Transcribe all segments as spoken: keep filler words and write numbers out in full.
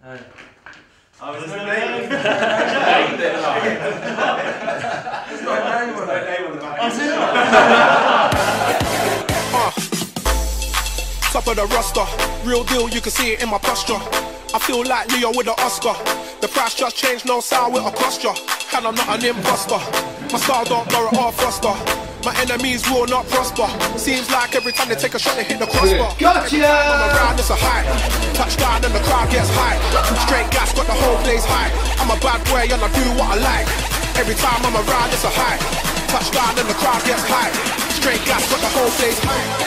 Uh, I was There's no no name. name. There's no name on it. Name on the back. Uh, top of the roster, real deal, you can see it in my posture. I feel like Leo with the Oscar. The price just changed, no sour with a posture. And I'm not an imposter. My style don't borrow or foster. My enemies will not prosper. Seems like every time they take a shot, they hit the crossbar. Gotcha! I'm around, it's a high. Touchdown and the crowd gets high. Straight gas, got the whole place high. I'm a bad boy and I do what I like. Every time I'm around, it's a high. Touchdown and the crowd gets high. Straight gas, got the whole place high.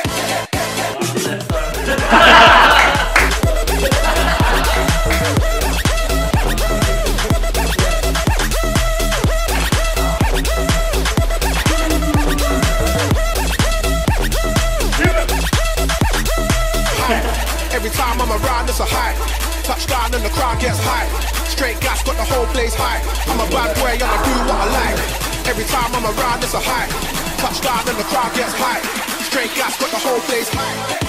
Every time I'm around, it's a high. Touchdown and the crowd gets high. Straight gas, got the whole place high. I'm a bad boy and I do what I like. Every time I'm around, it's a high. Touchdown and the crowd gets high. Straight gas, got the whole place high.